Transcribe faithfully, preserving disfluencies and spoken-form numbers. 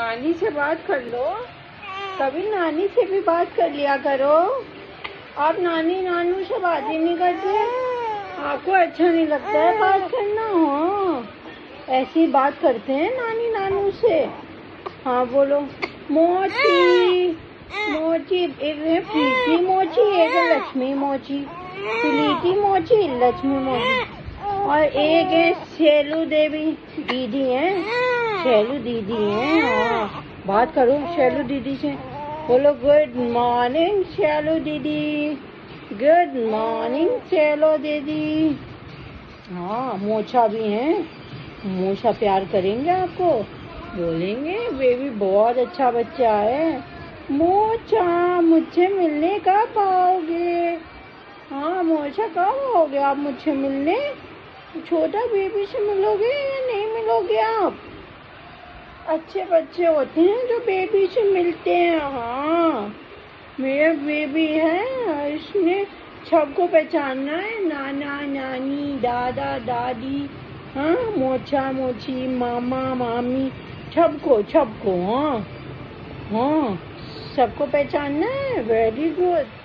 नानी से बात कर लो, कभी नानी से भी बात कर लिया करो। आप नानी नानू से बात ही नहीं करते, आपको अच्छा नहीं लगता है बात करना? हो ऐसी बात करते हैं नानी नानू से। हाँ बोलो। मोची मोची, एक है प्रीति मोची, एक है लक्ष्मी मोची। प्रीति मोची, लक्ष्मी मोची, और एक है शैलू देवी दीदी है। शैलू दीदी है। हाँ बात करो शैलू दीदी से, बोलो गुड मॉर्निंग शैलू दीदी, गुड मॉर्निंग शैलू दीदी। हाँ मोचा भी है, मोचा प्यार करेंगे आपको, बोलेंगे बेबी बहुत अच्छा बच्चा है। मोचा मुझसे मिलने कब आओगे? हाँ मोचा कब आओगे आप मुझसे मिलने? छोटा बेबी से मिलोगे या नहीं मिलोगे आप? अच्छे बच्चे होते हैं जो बेबी से मिलते हैं। हाँ मेरा बेबी है, इसने सबको पहचानना है, नाना नानी दादा दादी, हाँ मोचा मोची मामा मामी, सबको सबको। हाँ हाँ सबको पहचानना है। Very good.